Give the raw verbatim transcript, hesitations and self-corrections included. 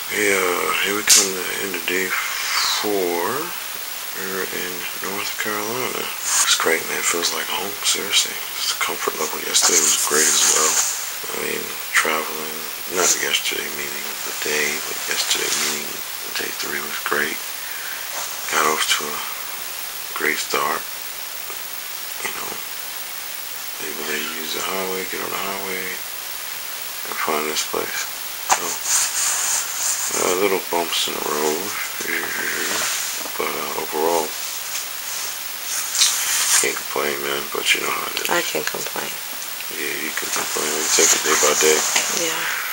Yeah, here we come to the end of day four. We're in North Carolina. It's great, man. It feels like home, seriously. It's the comfort level. Yesterday was great as well. I mean, traveling, not yesterday meaning the day, but yesterday meaning day three was great. Got off to a great start. You know, able to use the highway, get on the highway, and find this place. So, uh, little bumps in the road, but uh, overall, can't complain, man. But you know how it is. I can complain. Yeah, you can complain. You take it day by day. Yeah.